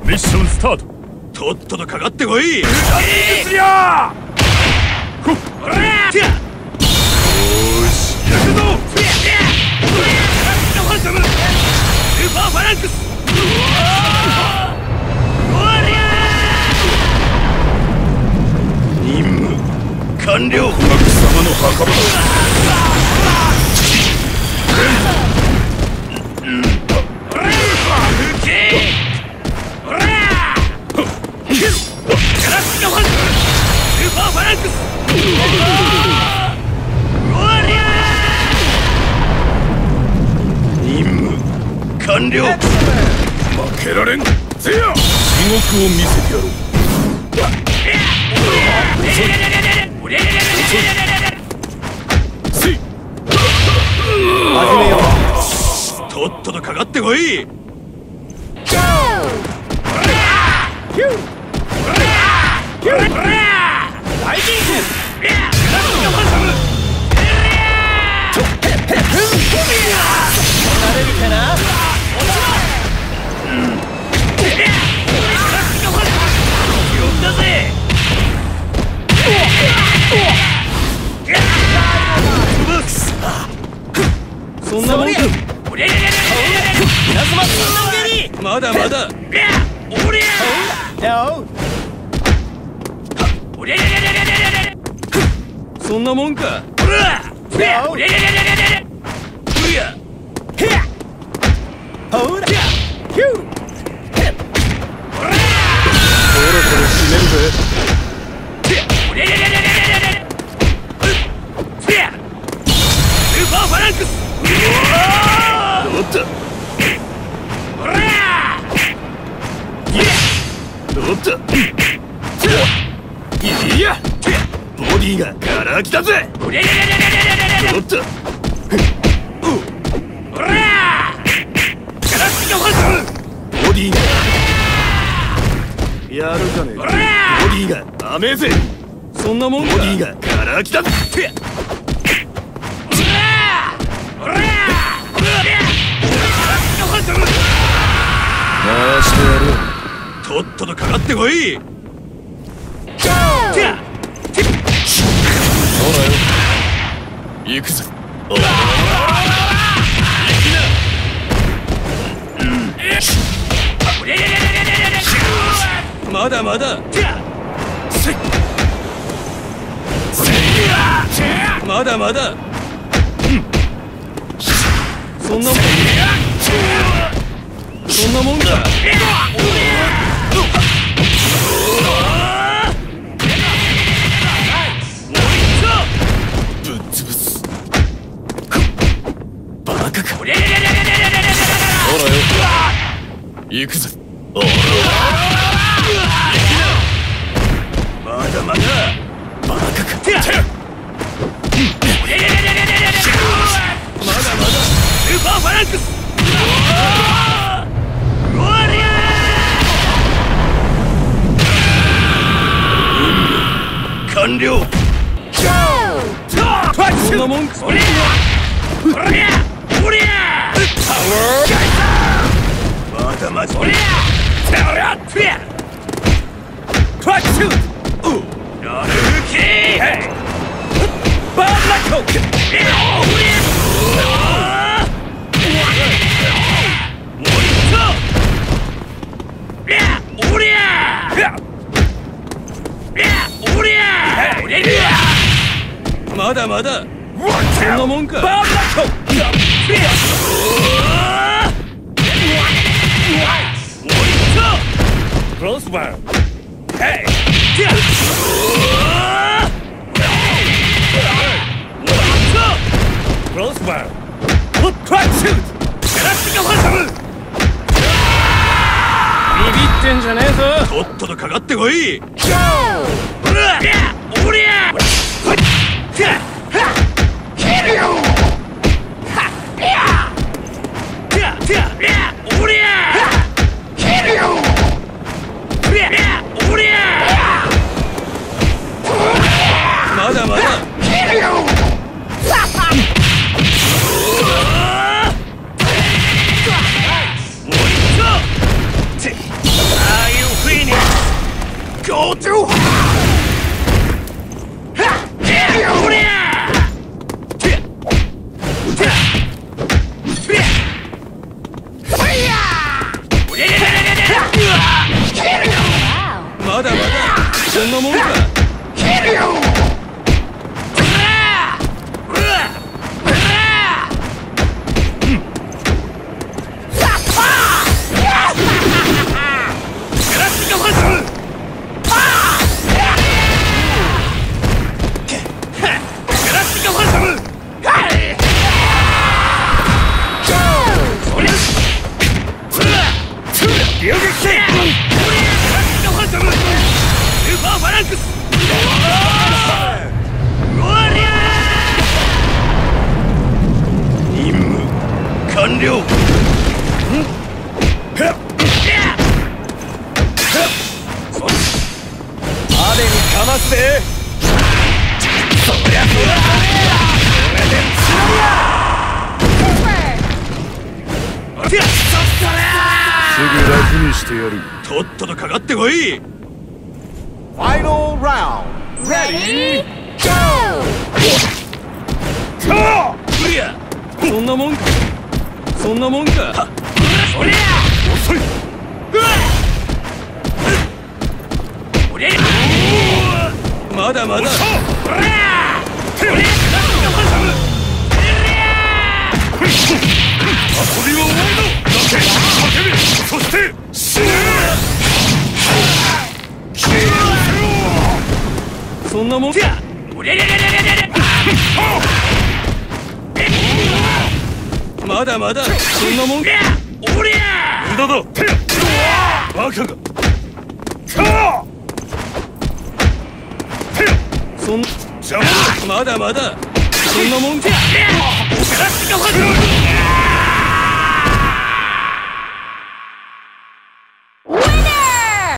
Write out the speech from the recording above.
ミッションスタート。 とっととかかってこい。 すりゃー。よし、行くぞ。 スーパーファランクス。任務完了。 貴様の墓場だ。 任務完了。 負けられん。せや、地獄を見せてやろう。 始めよう。とっととかかってこい。そんなもんか。まだまだ。そんなもんか。そろそろ締めるぜ。スーパーファランクス。どうだ。どうだ。いや、ボディがガラ空きだぜ。どうだ。ボディがやるじゃねえか。ボディが甘えぜ。そんなもんか。ボディがガラ空きだぜ。回してやる。とっととかかってこい。そうだよ。行くぞ。まだまだ。まだまだ。そんなもん。そんなもんか。ぶっ潰す。バカか。ほらよ。行くぞ。まだまだ。バカか。まだまだ。スーパーファランクス。完了。そんなもんか。おりゃまだまだ。おりゃクラッシュラルキーバーラコーまだまだ。そんなもんか。バーラコクロスバー。ヘイ。クロスバー。クラッシュ。ガラスがファントム。ビビってんじゃねえぞ。とっととかかってこい。おりゃ。まだまだ。 包丁まだまだそんなもんか。 完了。 派手にかますぜ。 そりゃそうだ。これでつすぐ楽にしてやる。 とっととかかってこい。 Final round. Ready, go! 無理や。そんなもんか。そんなもんか。 そりゃ遅い。 まだまだ。 遊びは終わりだ。だけ叫び、そして死ね。 そんなもんか。まだまだそんなもんか。 無駄だ。バカが。 そん邪魔だ。 まだまだそんなもんか。